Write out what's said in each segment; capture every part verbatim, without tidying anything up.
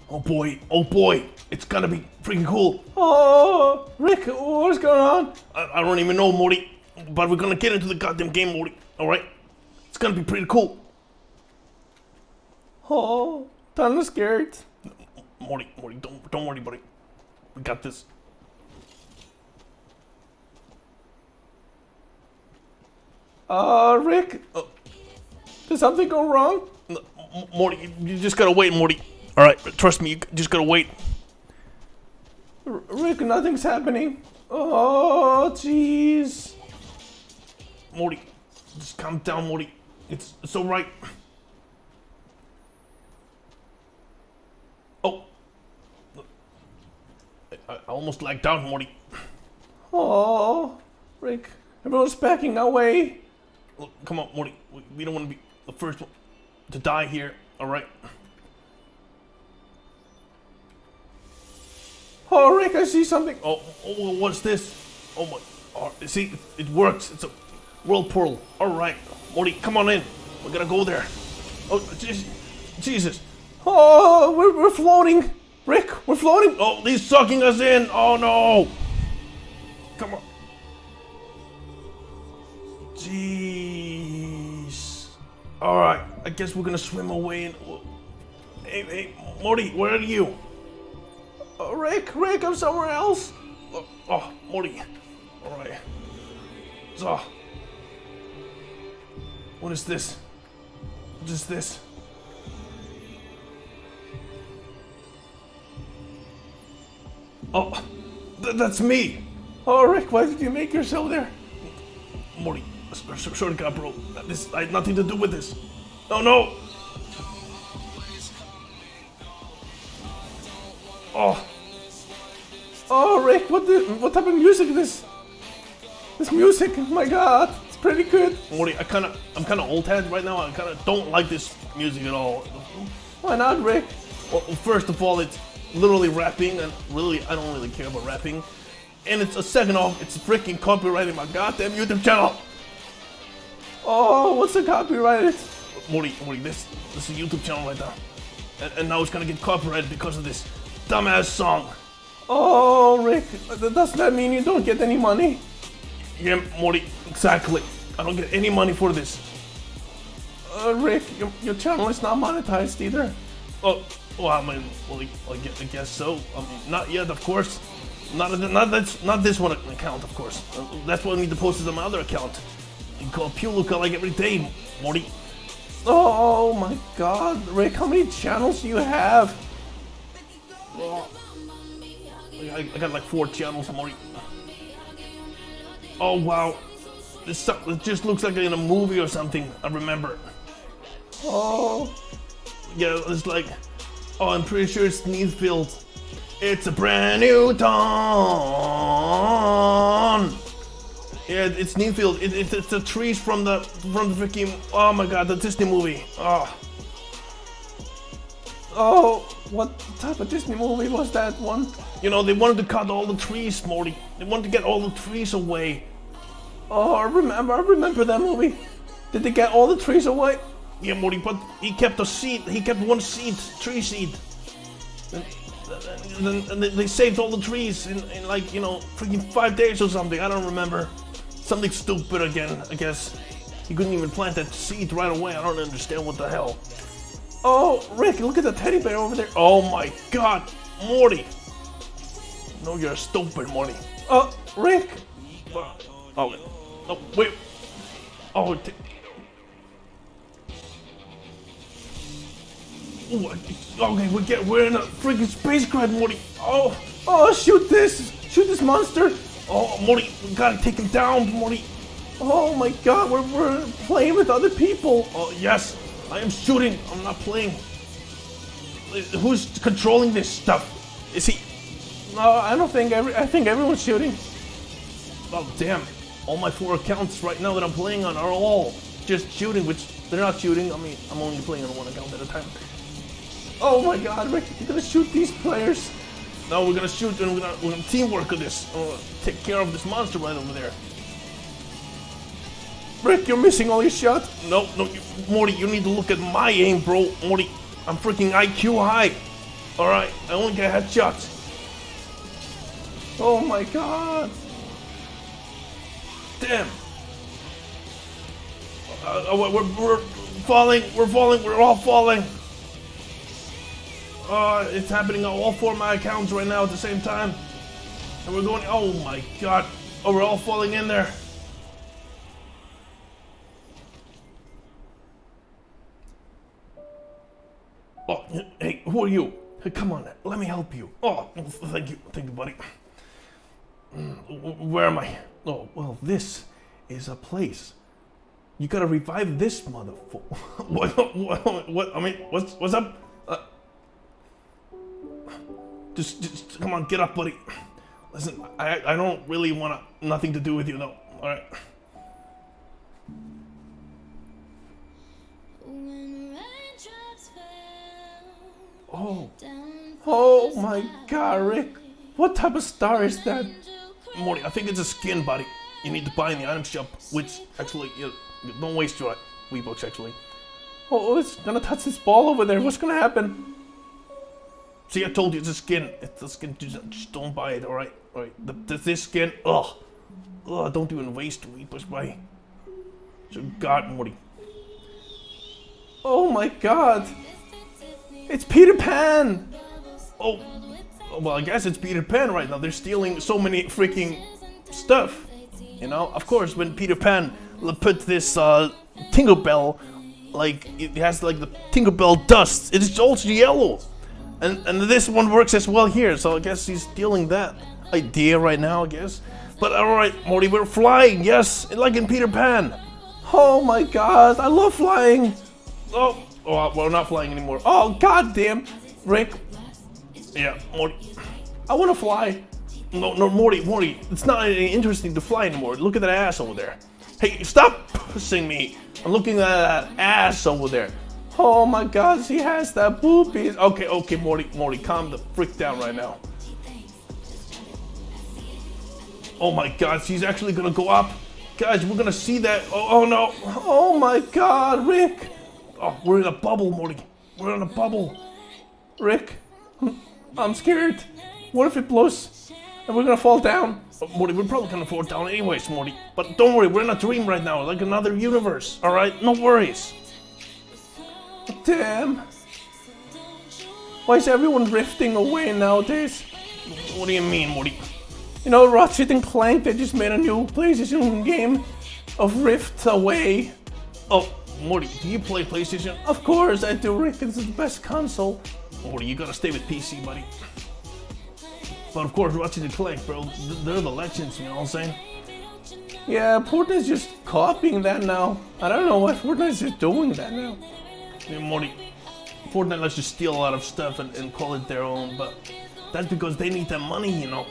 Oh boy, oh boy, it's gonna be freaking cool. Oh, Rick, what's going on? I, I don't even know, Morty, but we're gonna get into the goddamn game, Morty, alright? It's gonna be pretty cool. Oh, I'm scared. Morty, Morty, don't, don't worry, buddy. We got this. Uh, Rick, Uh, did something go wrong? M Morty, you, you just gotta wait, Morty. Alright, trust me, you just gotta wait. R Rick, nothing's happening. Oh, jeez. Morty, just calm down, Morty. It's, it's alright. Oh. I, I almost lagged out, Morty. Oh, Rick, everyone's backing away. Look, come on, Morty. We, we don't want to be the first one to die here, alright? Oh, Rick, I see something. Oh, oh, what's this? Oh my, oh, see, it works. It's a whirlpool. Alright, Morty, come on in. We're gonna go there. Oh, jeez, Jesus. Oh, we're, we're floating. Rick, we're floating. Oh, he's sucking us in. Oh no. Come on. Jeez. Alright, I guess we're gonna swim away and... Hey, hey, Morty, where are you? Oh, Rick, Rick, I'm somewhere else. Oh, oh Morty. Alright. So... What is this? What is this? Oh, th that's me! Oh, Rick, why did you make yourself there? Morty, swear to God, bro. This, I had nothing to do with this. Oh no! Oh, Oh, Rick, what the, what type of music is this? This music, my God, it's pretty good. Morty, I kind of, I'm kind of old head right now. I kind of don't like this music at all. Why not, Rick? Well, first of all, it's literally rapping, and really, I don't really care about rapping. And it's a second off, it's freaking copyrighting my goddamn YouTube channel. Oh, what's the copyrighted? Morty, Morty, this, this is a YouTube channel right now, and, and now it's gonna get copyrighted because of this dumbass song. Oh, Rick, doesn't that mean you don't get any money? Yeah, Morty, exactly. I don't get any money for this. Uh, Rick, your, your channel is not monetized either. Oh, well, I mean, well, I, I guess, I guess so. I mean, not yet, of course. Not, not that's not this one account, of course. Uh, that's why I need to post it on my other account. You call Puluka like every day, Morty. Oh my God, Rick, how many channels do you have? Oh, I, I got like four channels, Morty. Oh wow, this stuff, it just looks like in a movie or something. I remember. Oh, Yeah, it's like, oh, I'm pretty sure it's Needfield. It's a brand new dawn. Yeah, it's Needfield. It, it, it's the trees from the from the freaking, oh my God, the Disney movie. Oh. oh, what type of Disney movie was that one? You know, they wanted to cut all the trees, Morty. They wanted to get all the trees away. Oh, I remember, I remember that movie. Did they get all the trees away? Yeah, Morty, but he kept a seed. He kept one seed, tree seed. And, and, and they saved all the trees in, in like, you know, freaking five days or something. I don't remember. Something stupid again, I guess. He couldn't even plant that seed right away. I don't understand what the hell. Oh, Rick, look at the teddy bear over there. Oh my God, Morty. No, you're stupid, Morty. Oh, Rick. Oh, no, wait. Oh, t Ooh, okay, we get we're in a freaking spacecraft, Morty. Oh, Oh, shoot this. Shoot this monster. oh, Morty, we gotta take him down, Morty. Oh my God, we're, we're playing with other people. Oh yes, I am shooting. I'm not playing. Who's controlling this stuff? Is he? No, I don't think every, I think everyone's shooting. Oh damn! All my four accounts right now that I'm playing on are all just shooting, which they're not shooting. I mean, I'm only playing on one account at a time. Oh my God, Rick, you're gonna shoot these players. No, we're gonna shoot and we're gonna, we're gonna teamwork on this. I'm gonna take care of this monster right over there. Rick, you're missing all your shots. No, no, you, Morty, you need to look at my aim, bro. Morty, I'm freaking I Q high. Alright, I won't get headshots. Oh my god. Damn. Uh, we're, we're, we're falling, we're falling, we're all falling. Uh, it's happening on all four of my accounts right now at the same time. And we're going, oh my god. Oh, we're all falling in there. Oh, hey, who are you? Hey, come on, let me help you. Oh, thank you, thank you, buddy. Where am I? Oh, well, this is a place. You gotta revive this motherfucker. What, what, what, I mean, what's, what's up? Uh, just, just, come on, get up, buddy. Listen, I, I don't really want to, nothing to do with you, though. All right. Oh, oh my god, Rick. What type of star is that? Morty, I think it's a skin, buddy. You need to buy in the item shop, which, actually, you, you don't waste your V-Bucks, actually. Oh, it's gonna touch this ball over there. What's gonna happen? See, I told you it's a skin. It's a skin. Just, just don't buy it, alright? Alright, the, the, this skin, ugh. Ugh, don't even waste V-Bucks, buddy. So, God, Morty. Oh my god. It's Peter Pan! Oh, well, I guess it's Peter Pan right now. They're stealing so many freaking stuff. You know, of course, when Peter Pan put this uh, Tinkerbell, like, it has like the Tinkerbell dust, it's also yellow. And, and this one works as well here, so I guess he's stealing that idea right now, I guess. But alright, Morty, we're flying, yes, like in Peter Pan. Oh my god, I love flying. Oh. Oh, we're not flying anymore. Oh, goddamn, Rick. Yeah, Morty. I want to fly. No, no, Morty, Morty. It's not interesting to fly anymore. Look at that ass over there. Hey, stop pushing me. I'm looking at that ass over there. Oh my god, she has that boobies. Okay, okay, Morty, Morty, calm the frick down right now. Oh my god, she's actually gonna go up. Guys, we're gonna see that. Oh, oh no. Oh my god, Rick. Oh, we're in a bubble, Morty. We're in a bubble. Rick, I'm scared. What if it blows and we're gonna fall down? Oh, Morty, we're probably gonna fall down anyways, Morty. But don't worry, we're in a dream right now, like another universe. All right, no worries. Damn. Why is everyone drifting away nowadays? What do you mean, Morty? You know, Ratchet and Clank, they just made a new PlayStation game of Rift Away. Oh. Morty, do you play PlayStation? Of course I do, Rick. It's the best console. Morty, you gotta stay with P C, buddy. But of course, Ratchet and Clank, bro, they're the legends, you know what I'm saying? Yeah, Fortnite's just copying that now. I don't know why Fortnite's just doing that now. Yeah, Morty, Fortnite lets you steal a lot of stuff and, and call it their own, but that's because they need that money, you know?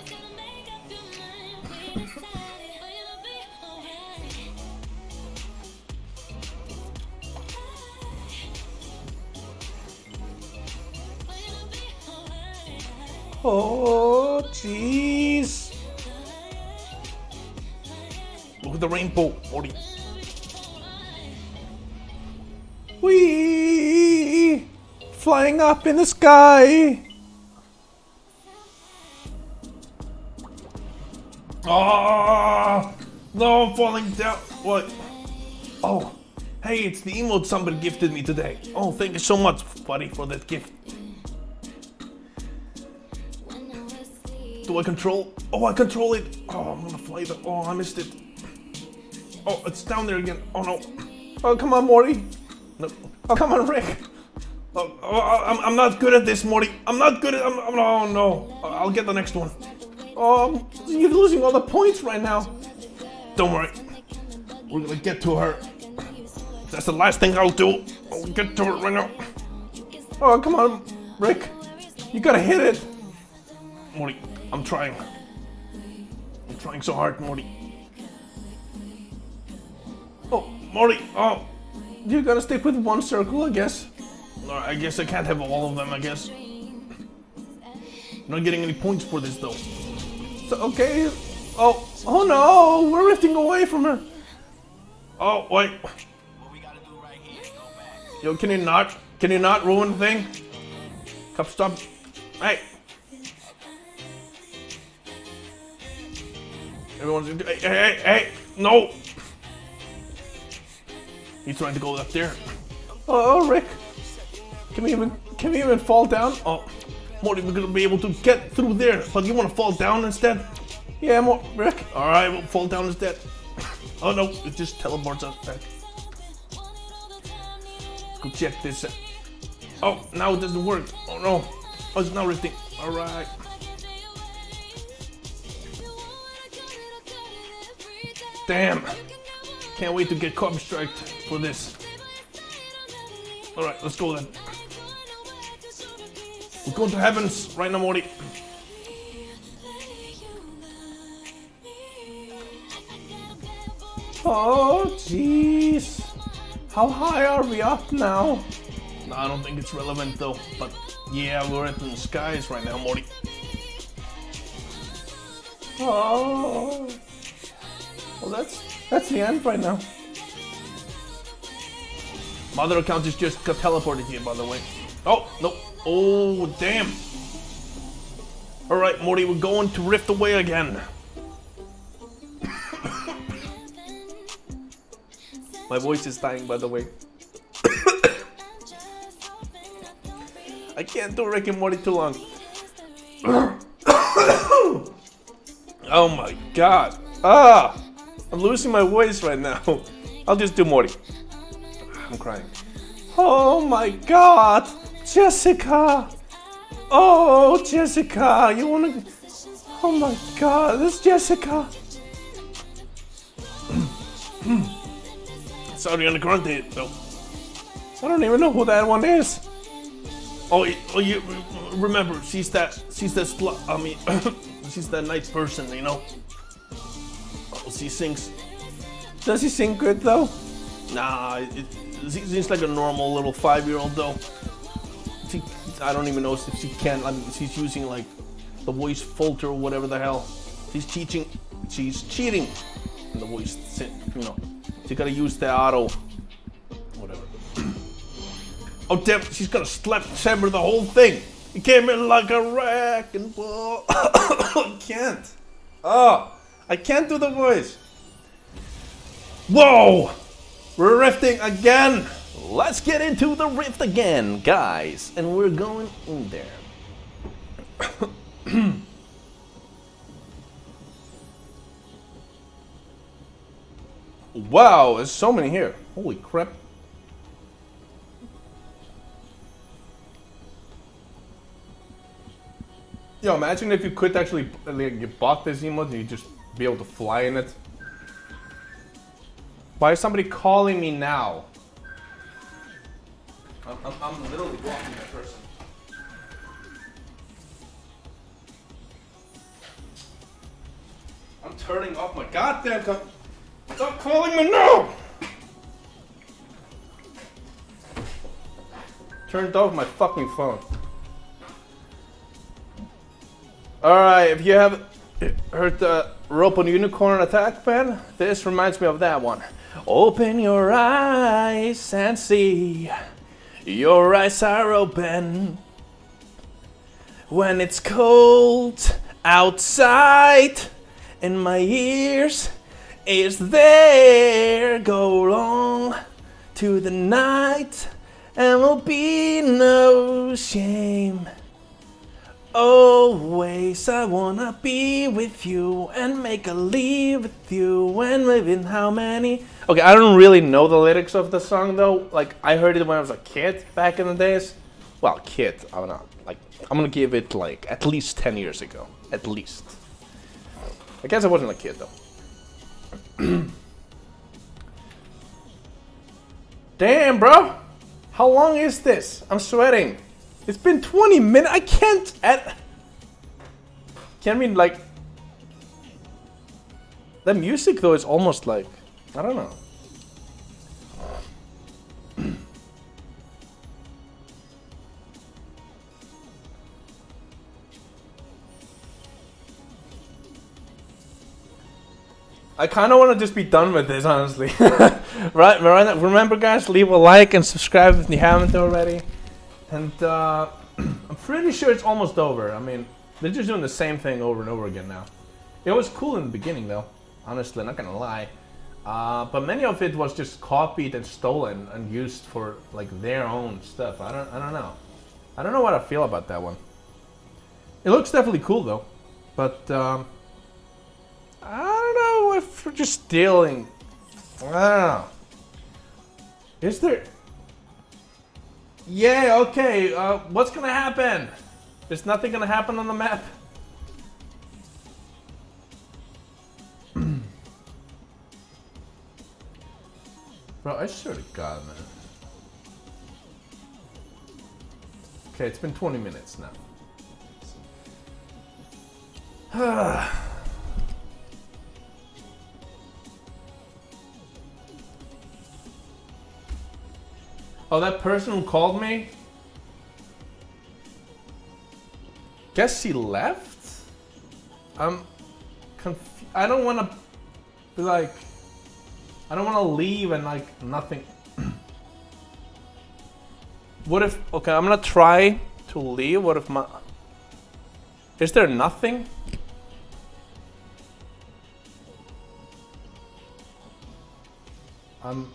Oh, jeez. Look at the rainbow, Morty. Whee! Flying up in the sky. Oh, no, I'm falling down. What? Oh, hey, it's the emote somebody gifted me today. Oh, thank you so much, buddy, for that gift. Do I control? Oh, I control it. Oh, I'm gonna fly the. Oh, I missed it. Oh, it's down there again. Oh no. Oh, come on, Morty. No. Oh, come on, Rick. Oh, oh, I'm, I'm not good at this, Morty. I'm not good at. I'm, I'm, oh no. I'll get the next one. Oh, you're losing all the points right now. Don't worry. We're gonna get to her. That's the last thing I'll do. I'll get to her right now. Oh, come on, Rick. You gotta hit it. Morty, I'm trying. I'm trying so hard, Morty. Oh, Morty, oh. You gotta stick with one circle, I guess. No, I guess I can't have all of them, I guess. Not getting any points for this, though. So, okay. Oh, oh no, we're rifting away from her. Oh, wait. Yo, can you not? Can you not ruin the thing? Cup, stop. Hey. Everyone's... Hey, hey, hey, hey. No. He's trying to go up there. Oh, Rick. Can we even, can we even fall down? Oh, Morty, we're gonna be able to get through there, but you wanna fall down instead? Yeah, more, Rick. Alright, we'll fall down instead. Oh no, it just teleports us back. Let's go check this out. Oh, now it doesn't work. Oh no. Oh, it's now rifting. Alright. Damn. Can't wait to get copy striked for this. Alright, let's go then. We're going to heavens right now, Morty. Oh, jeez. How high are we up now? No, I don't think it's relevant though. But yeah, we're up in the skies right now, Morty. Oh. Well, that's that's the end right now. Mother account has just got teleported here, by the way. Oh, no. Oh, damn. Alright, Morty, we're going to Rift Away again. My voice is dying, by the way. I can't do Rick and Morty too long. Oh my god. Ah! I'm losing my voice right now. I'll just do Morty. I'm crying. Oh my god! Jessica! Oh, Jessica! You wanna... Oh my god, this is Jessica! It's Ariana Grande, though. I don't even know who that one is. Oh, y- oh, you remember? She's that. She's that. Slut. I mean, she's that nice person, you know. Oh, she sings. Does he sing good though? Nah, it, it seems like a normal little five-year-old though. She, I don't even know if she can. I mean, she's using like the voice filter or whatever the hell. She's cheating. She's cheating in the voice. You know, she gotta use the auto. Whatever. Oh damn! She's gonna slap Chamber the whole thing. He came in like a wrecking ball. I can't. Oh, I can't do the voice. Whoa! We're rifting again. Let's get into the rift again, guys. And we're going in there. Wow, there's so many here. Holy crap. Yo, imagine if you could actually, like, you bought this emote and you just be able to fly in it. Why is somebody calling me now? I'm, I'm, I'm literally blocking that person. I'm turning off my goddamn com- Stop calling me now! Turned off my fucking phone. Alright, if you haven't heard the Rope on Unicorn Attack band, this reminds me of that one. Open your eyes and see. Your eyes are open. When it's cold outside and my ears is there, go long to the night and will be no shame. Always I wanna be with you and make a leave with you and live in how many... Okay, I don't really know the lyrics of the song though. Like, I heard it when I was a kid back in the days. Well, kid, I don't know. Like, I'm gonna give it like at least ten years ago. At least. I guess I wasn't a kid though. Damn, bro. How long is this? I'm sweating. It's been twenty minutes. I can't add. Can't mean like. The music though is almost like, I don't know. I kind of want to just be done with this, honestly. Right, remember guys, leave a like and subscribe if you haven't already. And uh, I'm I'm pretty sure it's almost over. I mean, they're just doing the same thing over and over again now. It was cool in the beginning though, honestly, not gonna lie. Uh, but many of it was just copied and stolen and used for like their own stuff. I don't, I don't know. I don't know what I feel about that one. It looks definitely cool though, but um, I don't know if we're just stealing. I don't know. Is there? Yeah, okay. Uh, what's gonna happen? There's nothing gonna happen on the map. Bro, I swear to God, man. Okay, it's been twenty minutes now. Oh, that person who called me? Guess he left? I'm conf- I don't want to be like... I don't want to leave and like nothing. What if... Okay, I'm gonna try to leave. What if my... Is there nothing? Um...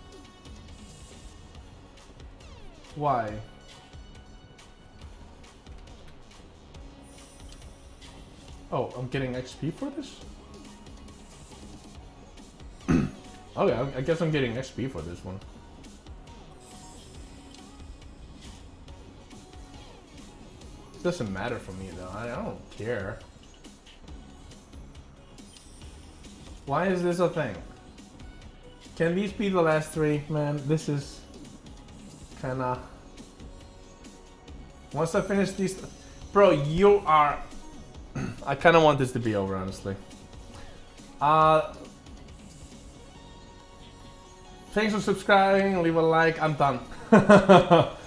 Why? Oh, I'm getting X P for this? Okay, I guess I'm getting X P for this one. It doesn't matter for me though, I don't care. Why is this a thing? Can these be the last three? Man, this is kinda... Once I finish these... Bro, you are... I kinda want this to be over, honestly. Uh... Thanks for subscribing, leave a like, I'm done.